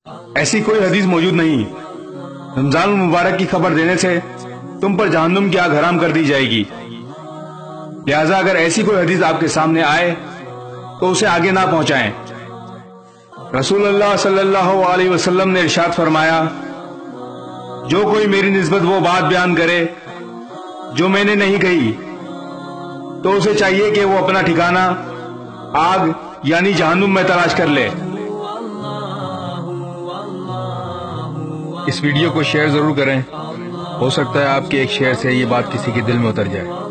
ऐसी कोई हदीस मौजूद नहीं। रमजान मुबारक की खबर देने से तुम पर जहन्नुम की आग हराम कर दी जाएगी। लिहाजा अगर ऐसी कोई हदीस आपके सामने आए तो उसे आगे ना पहुंचाएं। रसूलुल्लाह सल्लल्लाहु अलैहि वसल्लम ने इरशाद फरमाया, जो कोई मेरी निस्बत वो बात बयान करे जो मैंने नहीं कही तो उसे चाहिए कि वो अपना ठिकाना आग यानी जहन्नुम में तलाश कर ले। इस वीडियो को शेयर जरूर करें। हो सकता है आपके एक शेयर से ये बात किसी के दिल में उतर जाए।